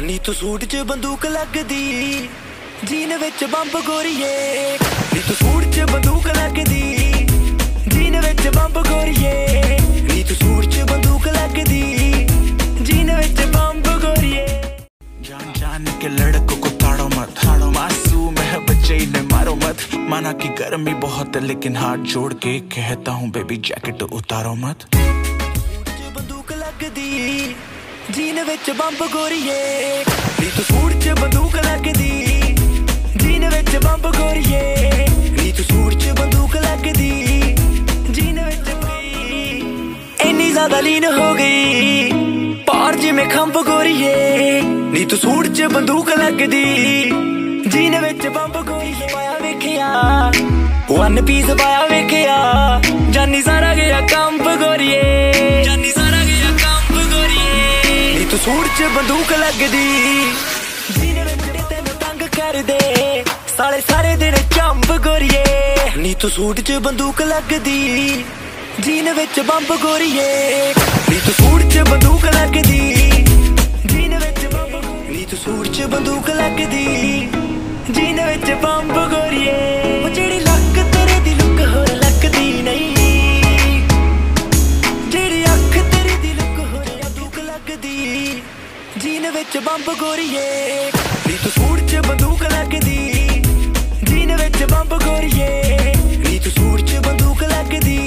ਨੀ ਤੂੰ ਸੂਟ 'ਚ ਬੰਦੂਕ ਲੱਗਦੀ, ਜੀਨ ਵਿੱਚ ਬੰਬ ਗੋਰੀਏ। ਨੀ ਤੂੰ ਸੂਟ 'ਚ ਬੰਦੂਕ ਲੱਗਦੀ, ਜੀਨ ਵਿੱਚ ਬੰਬ ਗੋਰੀਏ। ਨੀ ਤੂੰ ਸੂਟ 'ਚ ਬੰਦੂਕ ਲੱਗਦੀ, जीन विच बम्ब गोरिये। जान जान के लड़कों को ताड़ो मत, मासूम है बच्चे इन्हें मारो मत। माना कि गर्मी बहुत है लेकिन हाथ जोड़ के कहता हूँ बेबी जैकेट उतारो मत। बंदूक लगदी, जीन विच बम्ब गोरिये। नी तू सूट च बंदूक लगदी, जीन विच बम्ब गोरिये। नी तू सूट च बंदूक लगदी, जीन विच इन्नी ज्यादा लीन हो गई पार जिमें खंभ गोरिये। नी तू सूट च बंदूक लगदी, जीन विच बम्ब गोरिये। पाया वेखिया वन पीस पाया वेखिया, जानी सारा गया कंब गोरिये, जानी सारा गया कंब गोरिये। नी तू सूट च बंदूक लगदी, जीन विच तेनू तंग कर दे साले सारे दिन चंब गोरिये। नी तू सूट च बंदूक लगदी, जीन विच बम्ब गोरिये। नी तू सूट च बंदूक लगदी, जीन विच बम्ब। नी तू सूट च बंदूक लगदी, जीन विच बम्ब गोरिये। ओ जेड़ी लक तेरे दी लुक होर लगदी नहीं, जेड़ी अख तेरी दी लुक होर बंदूक लगदी, जीन विच बम्ब गोरिये। नी तू सूट च बंदूक लगदी, जीन विच बम्ब गोरिये। नी तू सूट च बंदूक लगदी,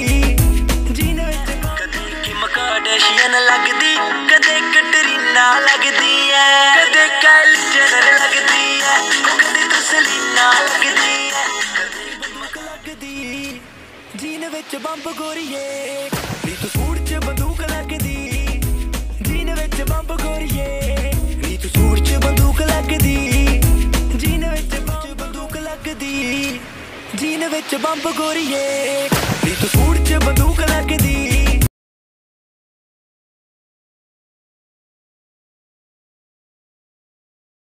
कदे लगदी, कदे कटरीना लगदी है, कदे काइली जेनर लगदी है, कदे तू सलीना लगदी है। कदे बंदूक लगदी, जीन विच बम्ब गोरिये। नी तू सूट च बंदूक लगदी, जीन विच बम्ब गोरिये। नी तू सूट च बंदूक लगदी, जीन विच बंदूक लगदी, जीन विच बम्ब गोरिये।